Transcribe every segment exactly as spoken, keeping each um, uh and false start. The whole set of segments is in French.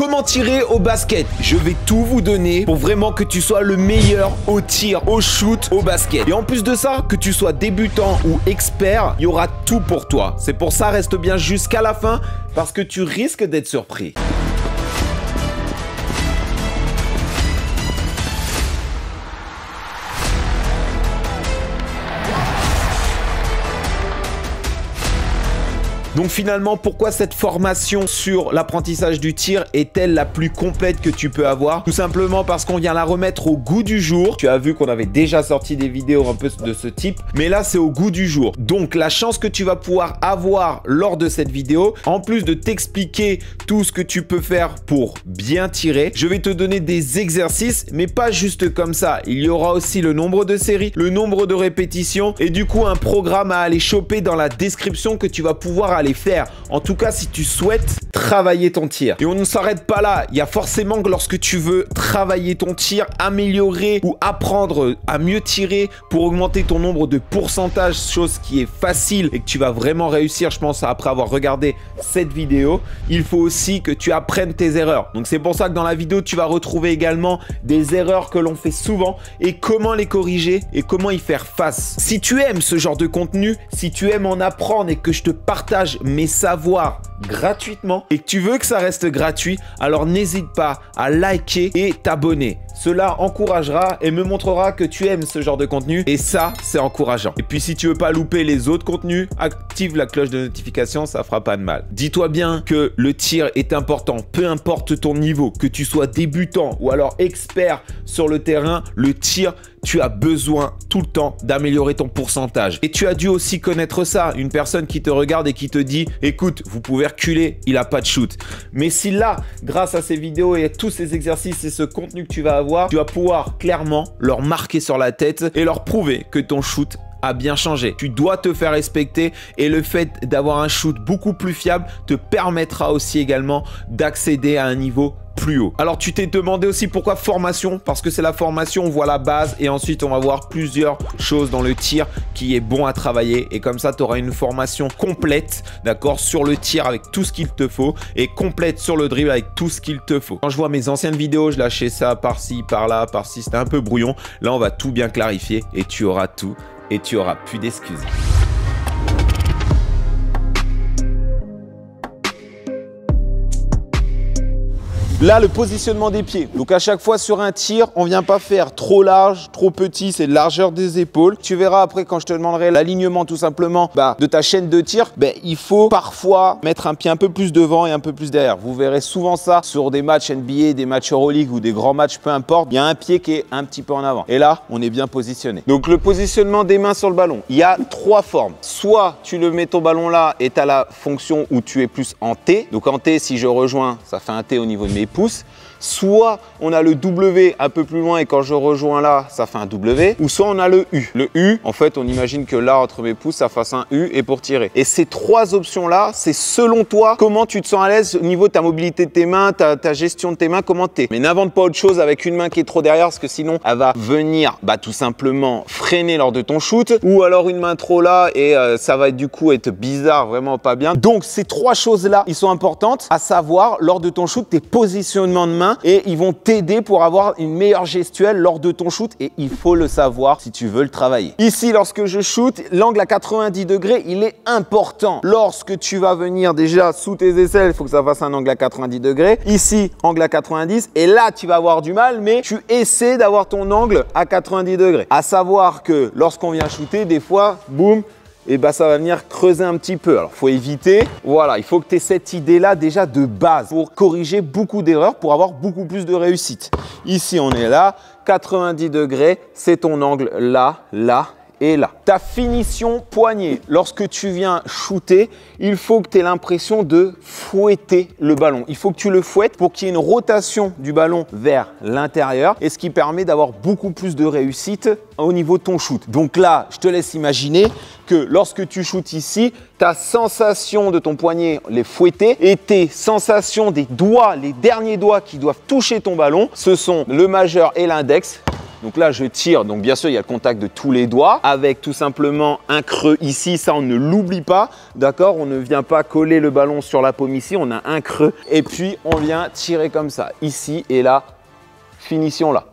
Comment tirer au basket? Je vais tout vous donner pour vraiment que tu sois le meilleur au tir, au shoot, au basket. Et en plus de ça, que tu sois débutant ou expert, il y aura tout pour toi. C'est pour ça, reste bien jusqu'à la fin parce que tu risques d'être surpris. Donc finalement, pourquoi cette formation sur l'apprentissage du tir est-elle la plus complète que tu peux avoir? Tout simplement parce qu'on vient la remettre au goût du jour. Tu as vu qu'on avait déjà sorti des vidéos un peu de ce type, mais là c'est au goût du jour. Donc la chance que tu vas pouvoir avoir lors de cette vidéo, en plus de t'expliquer tout ce que tu peux faire pour bien tirer, je vais te donner des exercices, mais pas juste comme ça. Il y aura aussi le nombre de séries, le nombre de répétitions et du coup un programme à aller choper dans la description que tu vas pouvoir aller les faire. En tout cas, si tu souhaites travailler ton tir. Et on ne s'arrête pas là. Il y a forcément que lorsque tu veux travailler ton tir, améliorer ou apprendre à mieux tirer pour augmenter ton nombre de pourcentages, chose qui est facile et que tu vas vraiment réussir, je pense, après avoir regardé cette vidéo, il faut aussi que tu apprennes tes erreurs. Donc c'est pour ça que dans la vidéo, tu vas retrouver également des erreurs que l'on fait souvent et comment les corriger et comment y faire face. Si tu aimes ce genre de contenu, si tu aimes en apprendre et que je te partage mes savoirs gratuitement et que tu veux que ça reste gratuit, alors n'hésite pas à liker et t'abonner. Cela encouragera et me montrera que tu aimes ce genre de contenu et ça, c'est encourageant. Et puis si tu veux pas louper les autres contenus, active la cloche de notification, ça fera pas de mal. Dis-toi bien que le tir est important, peu importe ton niveau, que tu sois débutant ou alors expert sur le terrain, le tir, tu as besoin tout le temps d'améliorer ton pourcentage. Et tu as dû aussi connaître ça, une personne qui te regarde et qui te dit « Écoute, vous pouvez reculer, il n'a pas de shoot. » Mais si là, grâce à ces vidéos et à tous ces exercices et ce contenu que tu vas avoir, tu vas pouvoir clairement leur marquer sur la tête et leur prouver que ton shoot a bien changé. Tu dois te faire respecter et le fait d'avoir un shoot beaucoup plus fiable te permettra aussi également d'accéder à un niveau plus haut. Alors tu t'es demandé aussi pourquoi formation? Parce que c'est la formation, on voit la base et ensuite on va voir plusieurs choses dans le tir qui est bon à travailler et comme ça tu auras une formation complète, d'accord, sur le tir avec tout ce qu'il te faut et complète sur le dribble avec tout ce qu'il te faut. Quand je vois mes anciennes vidéos, je lâchais ça par-ci, par-là, par-ci, c'était un peu brouillon. Là on va tout bien clarifier et tu auras tout et tu auras plus d'excuses. Là, le positionnement des pieds. Donc, à chaque fois sur un tir, on ne vient pas faire trop large, trop petit. C'est largeur des épaules. Tu verras après quand je te demanderai l'alignement tout simplement bah, de ta chaîne de tir. Bah, il faut parfois mettre un pied un peu plus devant et un peu plus derrière. Vous verrez souvent ça sur des matchs N B A, des matchs Euroleague ou des grands matchs, peu importe. Il y a un pied qui est un petit peu en avant. Et là, on est bien positionné. Donc, le positionnement des mains sur le ballon. Il y a trois formes. Soit tu le mets ton ballon là et tu as la fonction où tu es plus en T. Donc, en T, si je rejoins, ça fait un T au niveau de mes pouces. Soit on a le W un peu plus loin et quand je rejoins là, ça fait un W. Ou soit on a le U. Le U, en fait, on imagine que là, entre mes pouces, ça fasse un U et pour tirer. Et ces trois options-là, c'est selon toi comment tu te sens à l'aise au niveau de ta mobilité de tes mains, ta, ta gestion de tes mains, comment t'es. Mais n'invente pas autre chose avec une main qui est trop derrière parce que sinon, elle va venir bah, tout simplement freiner lors de ton shoot. Ou alors une main trop là et euh, ça va du coup être bizarre, vraiment pas bien. Donc, ces trois choses-là, ils sont importantes à savoir lors de ton shoot, tes positionnements de main et ils vont t'aider pour avoir une meilleure gestuelle lors de ton shoot et il faut le savoir si tu veux le travailler. Ici, lorsque je shoot, l'angle à quatre-vingt-dix degrés, il est important. Lorsque tu vas venir déjà sous tes aisselles, il faut que ça fasse un angle à quatre-vingt-dix degrés. Ici, angle à quatre-vingt-dix et là, tu vas avoir du mal, mais tu essaies d'avoir ton angle à quatre-vingt-dix degrés. À savoir que lorsqu'on vient shooter, des fois, boum, et bah ça va venir creuser un petit peu. Alors, il faut éviter. Voilà, il faut que tu aies cette idée-là déjà de base pour corriger beaucoup d'erreurs, pour avoir beaucoup plus de réussite. Ici, on est là, quatre-vingt-dix degrés, c'est ton angle là, là et là. Ta finition poignée, lorsque tu viens shooter, il faut que tu aies l'impression de fouetter le ballon. Il faut que tu le fouettes pour qu'il y ait une rotation du ballon vers l'intérieur et ce qui permet d'avoir beaucoup plus de réussite au niveau de ton shoot. Donc là, je te laisse imaginer que lorsque tu shootes ici, ta sensation de ton poignet, les fouetter, et tes sensations des doigts, les derniers doigts qui doivent toucher ton ballon, ce sont le majeur et l'index. Donc là, je tire. Donc bien sûr, il y a le contact de tous les doigts avec tout simplement un creux ici. Ça, on ne l'oublie pas. D'accord? On ne vient pas coller le ballon sur la paume ici. On a un creux. Et puis, on vient tirer comme ça. Ici et là, finition là.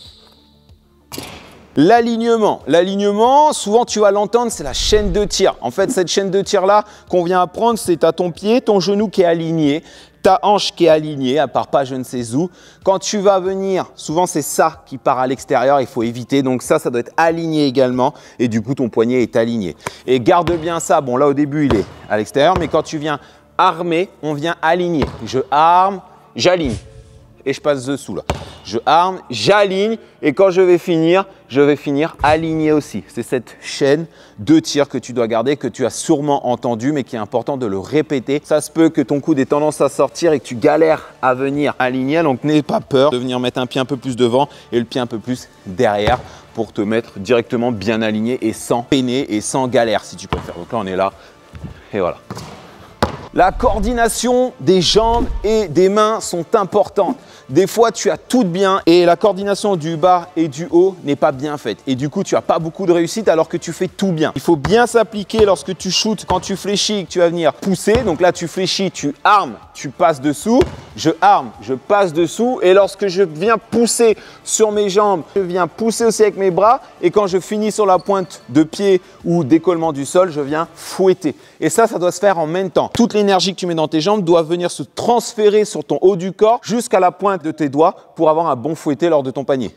L'alignement. L'alignement, souvent tu vas l'entendre, c'est la chaîne de tir. En fait, cette chaîne de tir-là qu'on vient apprendre, c'est à ton pied, ton genou qui est aligné, ta hanche qui est alignée, à part pas je ne sais où. Quand tu vas venir, souvent c'est ça qui part à l'extérieur, il faut éviter. Donc ça, ça doit être aligné également. Et du coup, ton poignet est aligné. Et garde bien ça. Bon, là au début, il est à l'extérieur, mais quand tu viens armer, on vient aligner. Je arme, j'aligne. Et je passe dessous là. Je arme, j'aligne et quand je vais finir, je vais finir aligné aussi. C'est cette chaîne de tir que tu dois garder, que tu as sûrement entendu, mais qui est important de le répéter. Ça se peut que ton coude ait tendance à sortir et que tu galères à venir aligner. Donc n'aie pas peur de venir mettre un pied un peu plus devant et le pied un peu plus derrière pour te mettre directement bien aligné et sans peiner et sans galère si tu préfères. Donc là, on est là et voilà. La coordination des jambes et des mains sont importantes. Des fois, tu as tout bien et la coordination du bas et du haut n'est pas bien faite. Et du coup, tu n'as pas beaucoup de réussite alors que tu fais tout bien. Il faut bien s'appliquer lorsque tu shootes, quand tu fléchis, que tu vas venir pousser. Donc là, tu fléchis, tu armes, tu passes dessous. Je arme, je passe dessous. Et lorsque je viens pousser sur mes jambes, je viens pousser aussi avec mes bras. Et quand je finis sur la pointe de pied ou décollement du sol, je viens fouetter. Et ça, ça doit se faire en même temps. Toute l'énergie que tu mets dans tes jambes doit venir se transférer sur ton haut du corps jusqu'à la pointe de tes doigts pour avoir un bon fouetté lors de ton panier.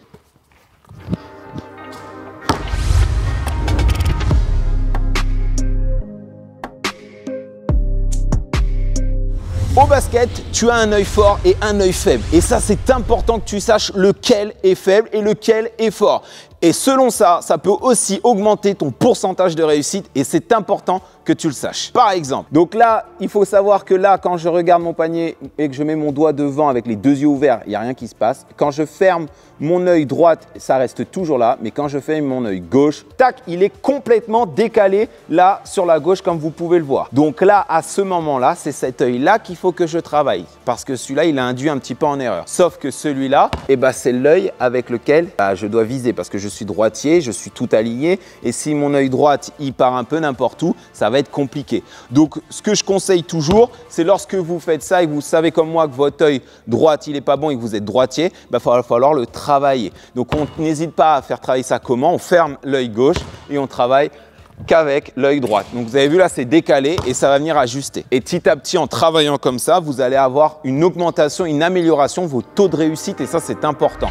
Au basket, tu as un œil fort et un œil faible. Et ça, c'est important que tu saches lequel est faible et lequel est fort. Et selon ça, ça peut aussi augmenter ton pourcentage de réussite et c'est important que tu le saches. Par exemple, donc là, il faut savoir que là, quand je regarde mon panier et que je mets mon doigt devant avec les deux yeux ouverts, il n'y a rien qui se passe. Quand je ferme mon œil droit, ça reste toujours là. Mais quand je ferme mon œil gauche, tac, il est complètement décalé là sur la gauche comme vous pouvez le voir. Donc là, à ce moment-là, c'est cet œil-là qu'il faut que je travaille parce que celui-là, il a induit un petit peu en erreur. Sauf que celui-là, eh ben, c'est l'œil avec lequel bah, je dois viser parce que je Je suis droitier, je suis tout aligné et si mon œil droit il part un peu n'importe où, ça va être compliqué. Donc ce que je conseille toujours, c'est lorsque vous faites ça et que vous savez comme moi que votre œil droit il n'est pas bon et que vous êtes droitier, il bah, va falloir le travailler. Donc on n'hésite pas à faire travailler ça comment? On ferme l'œil gauche et on travaille qu'avec l'œil droit. Donc vous avez vu là, c'est décalé et ça va venir ajuster. Et petit à petit, en travaillant comme ça, vous allez avoir une augmentation, une amélioration de vos taux de réussite et ça, c'est important.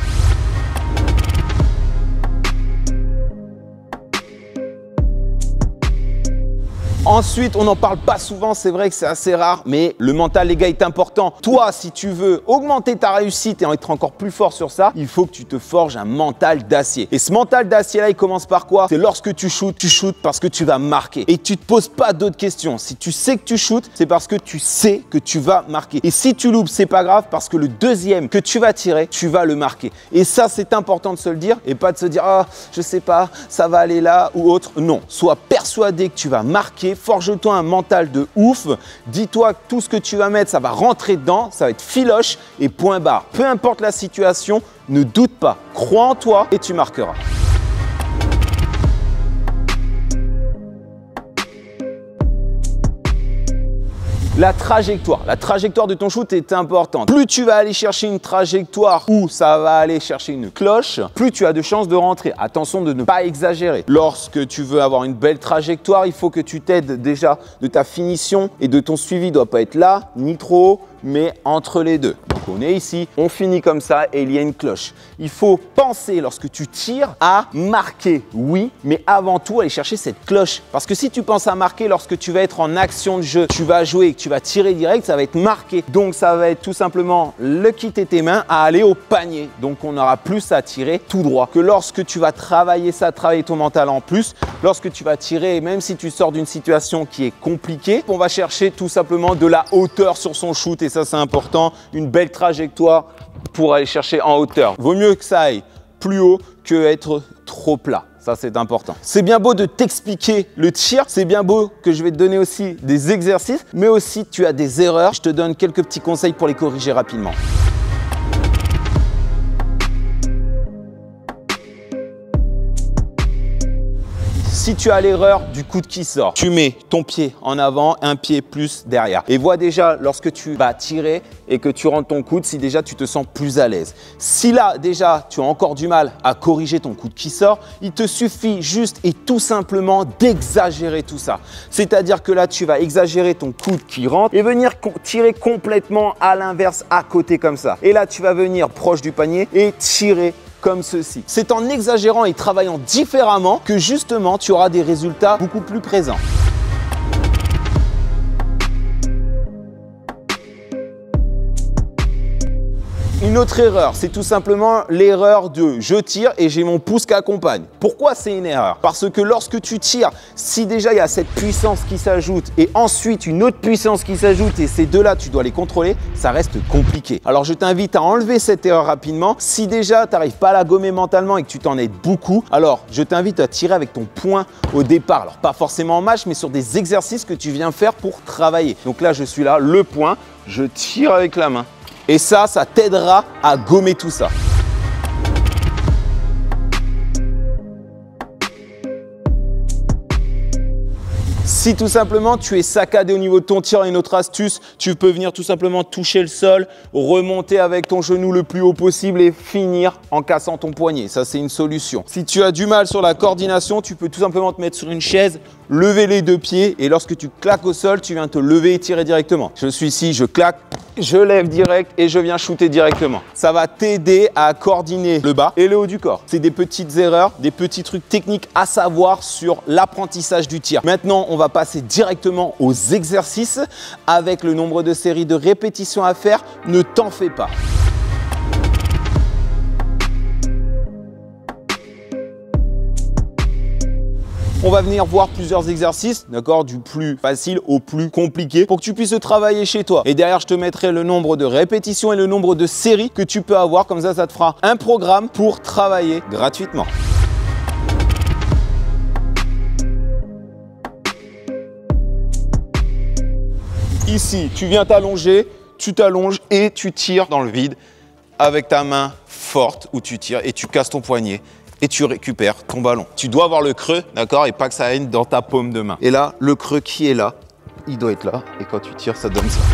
Ensuite, on n'en parle pas souvent, c'est vrai que c'est assez rare, mais le mental, les gars, est important. Toi, si tu veux augmenter ta réussite et en être encore plus fort sur ça, il faut que tu te forges un mental d'acier. Et ce mental d'acier-là, il commence par quoi? C'est lorsque tu shootes, tu shootes parce que tu vas marquer. Et tu ne te poses pas d'autres questions. Si tu sais que tu shootes, c'est parce que tu sais que tu vas marquer. Et si tu loupes, c'est pas grave parce que le deuxième que tu vas tirer, tu vas le marquer. Et ça, c'est important de se le dire et pas de se dire « Ah, je sais pas, ça va aller là ou autre ». Non, sois persuadé que tu vas marquer. Forge-toi un mental de ouf. Dis-toi que tout ce que tu vas mettre, ça va rentrer dedans, ça va être filoche et point barre. Peu importe la situation, ne doute pas. Crois en toi et tu marqueras. La trajectoire. La trajectoire de ton shoot est importante. Plus tu vas aller chercher une trajectoire où ça va aller chercher une cloche, plus tu as de chances de rentrer. Attention de ne pas exagérer. Lorsque tu veux avoir une belle trajectoire, il faut que tu t'aides déjà de ta finition et de ton suivi. Il ne doit pas être là, ni trop haut, mais entre les deux. Donc on est ici, on finit comme ça et il y a une cloche. Il faut penser lorsque tu tires à marquer, oui, mais avant tout aller chercher cette cloche. Parce que si tu penses à marquer lorsque tu vas être en action de jeu, tu vas jouer et que tu vas tirer direct, ça va être marqué. Donc ça va être tout simplement le quitter tes mains à aller au panier. Donc on aura plus à tirer tout droit. Que lorsque tu vas travailler ça, travailler ton mental en plus, lorsque tu vas tirer, même si tu sors d'une situation qui est compliquée, on va chercher tout simplement de la hauteur sur son shoot et ça c'est important, une belle trajectoire pour aller chercher en hauteur. Vaut mieux que ça aille plus haut que être trop plat. Ça, c'est important. C'est bien beau de t'expliquer le tir. C'est bien beau que je vais te donner aussi des exercices, mais aussi tu as des erreurs. Je te donne quelques petits conseils pour les corriger rapidement. Si tu as l'erreur du coude qui sort, tu mets ton pied en avant, un pied plus derrière. Et vois déjà lorsque tu vas tirer et que tu rentres ton coude, si déjà tu te sens plus à l'aise. Si là déjà tu as encore du mal à corriger ton coude qui sort, il te suffit juste et tout simplement d'exagérer tout ça. C'est-à-dire que là tu vas exagérer ton coude qui rentre et venir tirer complètement à l'inverse, à côté comme ça. Et là tu vas venir proche du panier et tirer comme ceci. C'est en exagérant et travaillant différemment que justement tu auras des résultats beaucoup plus présents. Une autre erreur, c'est tout simplement l'erreur de je tire et j'ai mon pouce qui accompagne. Pourquoi c'est une erreur? Parce que lorsque tu tires, si déjà il y a cette puissance qui s'ajoute et ensuite une autre puissance qui s'ajoute et ces deux-là, tu dois les contrôler, ça reste compliqué. Alors je t'invite à enlever cette erreur rapidement. Si déjà tu n'arrives pas à la gommer mentalement et que tu t'en aides beaucoup, alors je t'invite à tirer avec ton poing au départ. Alors pas forcément en match, mais sur des exercices que tu viens faire pour travailler. Donc là, je suis là, le poing, je tire avec la main. Et ça, ça t'aidera à gommer tout ça. Si tout simplement tu es saccadé au niveau de ton tir, une autre astuce, tu peux venir tout simplement toucher le sol, remonter avec ton genou le plus haut possible et finir en cassant ton poignet. Ça, c'est une solution. Si tu as du mal sur la coordination, tu peux tout simplement te mettre sur une chaise, lever les deux pieds et lorsque tu claques au sol, tu viens te lever et tirer directement. Je suis ici, je claque, je lève direct et je viens shooter directement. Ça va t'aider à coordonner le bas et le haut du corps. C'est des petites erreurs, des petits trucs techniques à savoir sur l'apprentissage du tir. Maintenant, on va passer directement aux exercices avec le nombre de séries de répétitions à faire. Ne t'en fais pas. On va venir voir plusieurs exercices, d'accord, du plus facile au plus compliqué pour que tu puisses travailler chez toi. Et derrière, je te mettrai le nombre de répétitions et le nombre de séries que tu peux avoir. Comme ça, ça te fera un programme pour travailler gratuitement. Ici, tu viens t'allonger, tu t'allonges et tu tires dans le vide avec ta main forte où tu tires et tu casses ton poignet. Et tu récupères ton ballon. Tu dois avoir le creux, d'accord, et pas que ça aille dans ta paume de main. Et là, le creux qui est là, il doit être là. Et quand tu tires, ça donne ça.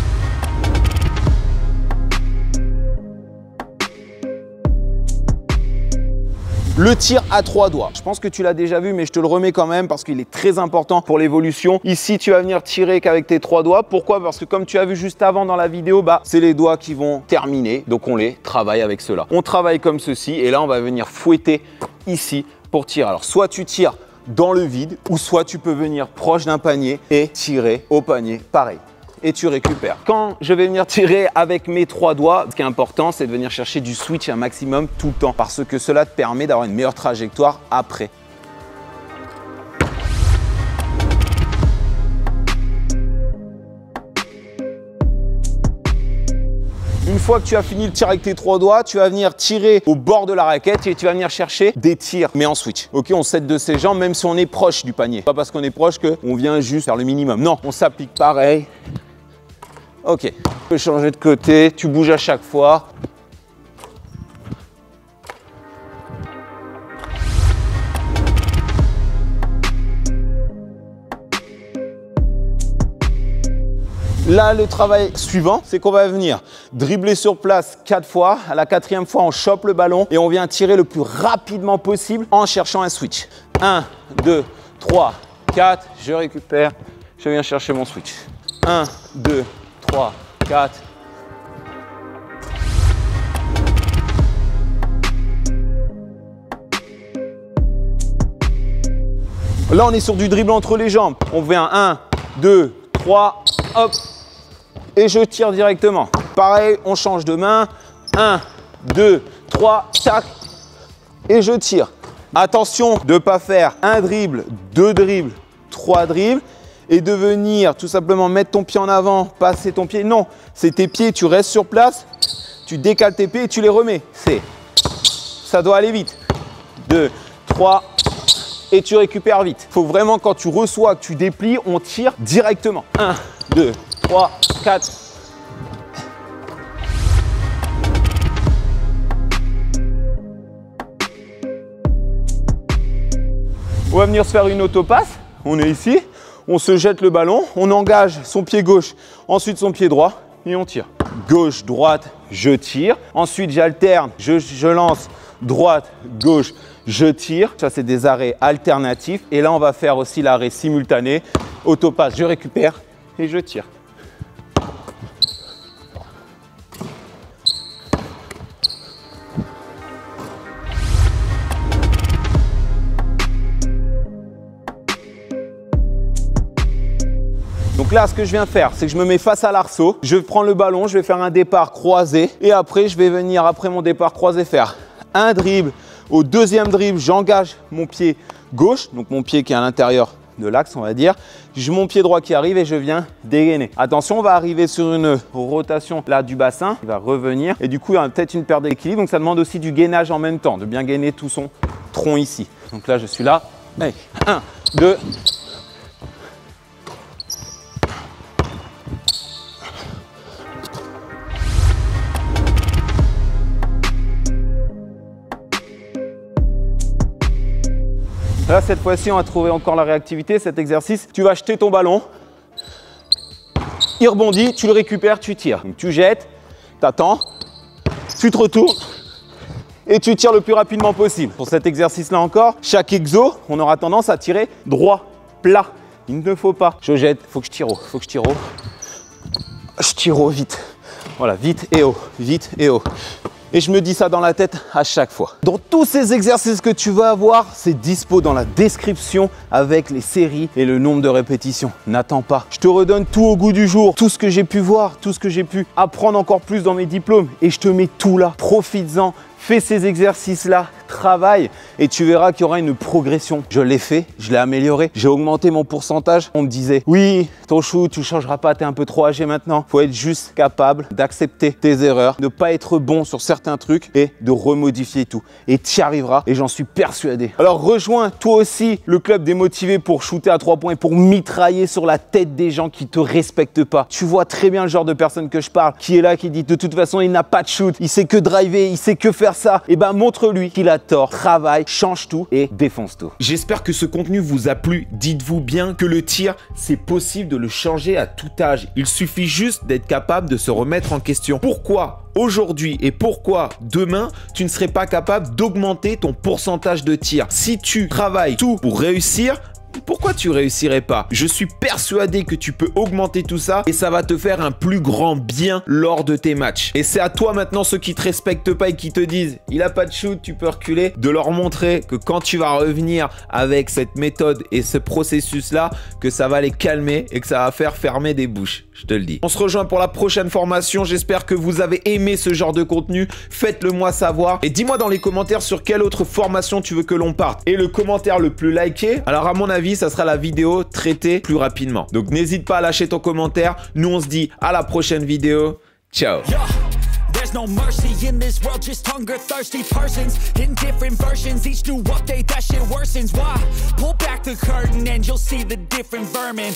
Le tir à trois doigts. Je pense que tu l'as déjà vu, mais je te le remets quand même parce qu'il est très important pour l'évolution. Ici, tu vas venir tirer qu'avec tes trois doigts. Pourquoi? Parce que comme tu as vu juste avant dans la vidéo, bah, c'est les doigts qui vont terminer. Donc, on les travaille avec cela. On travaille comme ceci et là, on va venir fouetter ici pour tirer. Alors, soit tu tires dans le vide ou soit tu peux venir proche d'un panier et tirer au panier. Pareil. Et tu récupères. Quand je vais venir tirer avec mes trois doigts, ce qui est important, c'est de venir chercher du switch un maximum tout le temps parce que cela te permet d'avoir une meilleure trajectoire après. Une fois que tu as fini le tir avec tes trois doigts, tu vas venir tirer au bord de la raquette et tu vas venir chercher des tirs, mais en switch. Ok, on s'aide de ses jambes même si on est proche du panier. Pas parce qu'on est proche qu'on vient juste faire le minimum. Non, on s'applique pareil. Ok, tu peux changer de côté, tu bouges à chaque fois. Là, le travail suivant, c'est qu'on va venir dribbler sur place quatre fois. À la quatrième fois, on chope le ballon et on vient tirer le plus rapidement possible en cherchant un switch. un, deux, trois, quatre, je récupère, je viens chercher mon switch. un, deux, trois, quatre. Là, on est sur du dribble entre les jambes. On vient un, deux, trois, hop. Et je tire directement. Pareil, on change de main. un, deux, trois, tac. Et je tire. Attention de ne pas faire un dribble, deux dribbles, trois dribbles. Et de venir tout simplement mettre ton pied en avant, passer ton pied. Non, c'est tes pieds, tu restes sur place. Tu décales tes pieds et tu les remets. C'est, ça doit aller vite. deux, trois. Et tu récupères vite. Il faut vraiment, quand tu reçois, que tu déplies, on tire directement. un, deux, trois, quatre. On va venir se faire une autopasse. On est ici, on se jette le ballon, on engage son pied gauche, ensuite son pied droit et on tire. Gauche, droite, je tire. Ensuite, j'alterne, je, je lance droite, gauche, je tire. Ça, c'est des arrêts alternatifs. Et là, on va faire aussi l'arrêt simultané. Autopasse, je récupère et je tire. Donc là, ce que je viens faire, c'est que je me mets face à l'arceau. Je prends le ballon, je vais faire un départ croisé. Et après, je vais venir, après mon départ croisé, faire un dribble. Au deuxième dribble, j'engage mon pied gauche, donc mon pied qui est à l'intérieur de l'axe, on va dire. J'ai mon pied droit qui arrive et je viens dégainer. Attention, on va arriver sur une rotation là du bassin. Il va revenir et du coup, il y a peut-être une perte d'équilibre. Donc ça demande aussi du gainage en même temps, de bien gainer tout son tronc ici. Donc là, je suis là. Allez, un, deux. Là, cette fois-ci, on va trouver encore la réactivité, cet exercice. Tu vas jeter ton ballon, il rebondit, tu le récupères, tu tires. Donc, tu jettes, tu attends, tu te retournes et tu tires le plus rapidement possible. Pour cet exercice-là encore, chaque exo, on aura tendance à tirer droit, plat. Il ne faut pas. Je jette, il faut que je tire haut, il faut que je tire haut. Je tire haut, vite. Voilà, vite et haut, vite et haut. Et je me dis ça dans la tête à chaque fois. Dans tous ces exercices que tu vas avoir, c'est dispo dans la description avec les séries et le nombre de répétitions. N'attends pas. Je te redonne tout au goût du jour, tout ce que j'ai pu voir, tout ce que j'ai pu apprendre encore plus dans mes diplômes. Et je te mets tout là. Profites-en. Fais ces exercices-là, travaille et tu verras qu'il y aura une progression. Je l'ai fait, je l'ai amélioré, j'ai augmenté mon pourcentage. On me disait, oui, ton chou, tu ne changeras pas, tu es un peu trop âgé maintenant. Il faut être juste capable d'accepter tes erreurs, de ne pas être bon sur certains trucs et de remodifier tout. Et tu y arriveras et j'en suis persuadé. Alors rejoins toi aussi le club des motivés pour shooter à trois points et pour mitrailler sur la tête des gens qui ne te respectent pas. Tu vois très bien le genre de personne que je parle, qui est là, qui dit de toute façon, il n'a pas de shoot, il sait que driver, il sait que faire ça, et ben montre-lui qu'il a tort, travaille, change tout et défonce tout. J'espère que ce contenu vous a plu. Dites-vous bien que le tir, c'est possible de le changer à tout âge. Il suffit juste d'être capable de se remettre en question. Pourquoi aujourd'hui et pourquoi demain, tu ne serais pas capable d'augmenter ton pourcentage de tir? Si tu travailles tout pour réussir, pourquoi tu réussirais pas? Je suis persuadé que tu peux augmenter tout ça et ça va te faire un plus grand bien lors de tes matchs. Et c'est à toi maintenant, ceux qui te respectent pas et qui te disent il a pas de shoot, tu peux reculer, de leur montrer que quand tu vas revenir avec cette méthode et ce processus là, que ça va les calmer et que ça va faire fermer des bouches. Je te le dis. On se rejoint pour la prochaine formation. J'espère que vous avez aimé ce genre de contenu. Faites-le moi savoir. Et dis-moi dans les commentaires sur quelle autre formation tu veux que l'on parte. Et le commentaire le plus liké, alors à mon avis, ça sera la vidéo traitée plus rapidement. Donc n'hésite pas à lâcher ton commentaire. Nous, on se dit à la prochaine vidéo. Ciao. There's no mercy in this world, just hunger-thirsty persons in different versions. Each new update, that shit worsens. Why? Pull back the curtain and you'll see the different vermin.